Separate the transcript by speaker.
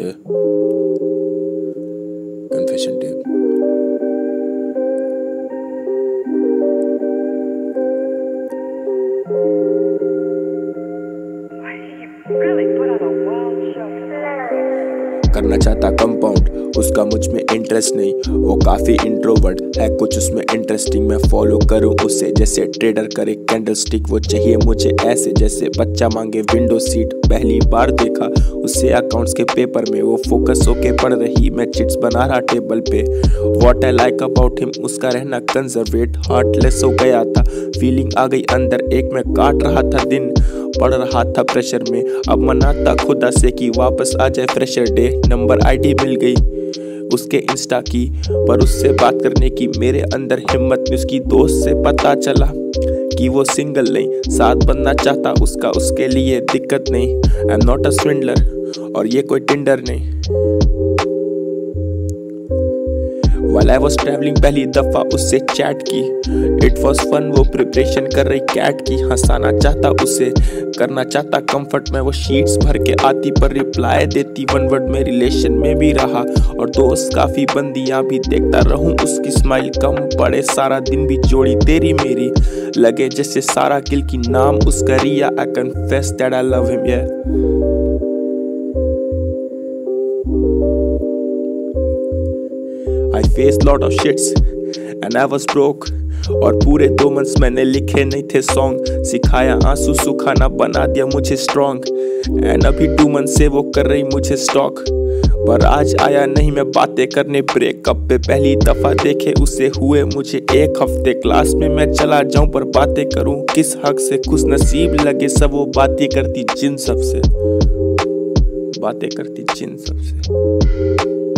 Speaker 1: Yeah. Confession tape. करना चाहता compound, उसका मुझ में इंटरेस्ट नहीं। वो काफी इंट्रोवर्ट है, कुछ उसमें इंटरेस्टिंग मैं फॉलो करूं उसे, जैसे ट्रेडर करे कैंडल स्टिक। वो चाहिए मुझे ऐसे जैसे बच्चा मांगे विंडो सीट। पहली बार देखा उसे अकाउंट्स के पेपर में, वो फोकस होके पढ़ रही, मैं चिट्स बना रहा टेबल पे। What I like about him, उसका रहना कंजर्वेट। हार्टलेस हो गया था, फीलिंग आ गई अंदर एक, मैं काट रहा था दिन, पढ़ रहा था प्रेशर में। अब मनाता खुदा से कि वापस आ जाए फ्रेशर डे। नंबर आईडी मिल गई उसके इंस्टा की, पर उससे बात करने की मेरे अंदर हिम्मत नहीं। उसकी दोस्त से पता चला कि वो सिंगल नहीं, साथ बनना चाहता उसका, उसके लिए दिक्कत नहीं। I am not a swindler और ये कोई टिंडर नहीं। While I was traveling पहली दफा उससे चैट की, It was fun, वो प्रिपरेशन कर रही कैट की। हंसाना चाहता उसे, करना चाहता कंफर्ट में, वो शीट्स भर के आती पर रिप्लाई देती वन वर्ड में। रिलेशन में भी रहा और दोस्त काफी बंदियां भी, देखता रहूं उसकी स्माइल कम पड़े, सारा दिन भी जोड़ी तेरी मेरी लगे जैसे सारा किल की नाम उसका रिया। I confess that I love him, yeah. I faced lot of shits and I was broke, और पूरे 2 months मैंने लिखे नहीं थे सॉन्ग। सिखाया आंसू सुखाना, बना दिया मुझे स्ट्रॉन्ग। एंड अभी 2 months से वो कर रही मुझे स्टॉक, पर आज आया नहीं मैं बातें करने। ब्रेकअप पे पहली दफा देखे उसे हुए मुझे 1 हफ्ते। क्लास में मैं चला जाऊं पर बातें करूं किस हक से, खुश नसीब लगे सब वो बातें करती जिन सबसे, बातें करती जिन सबसे।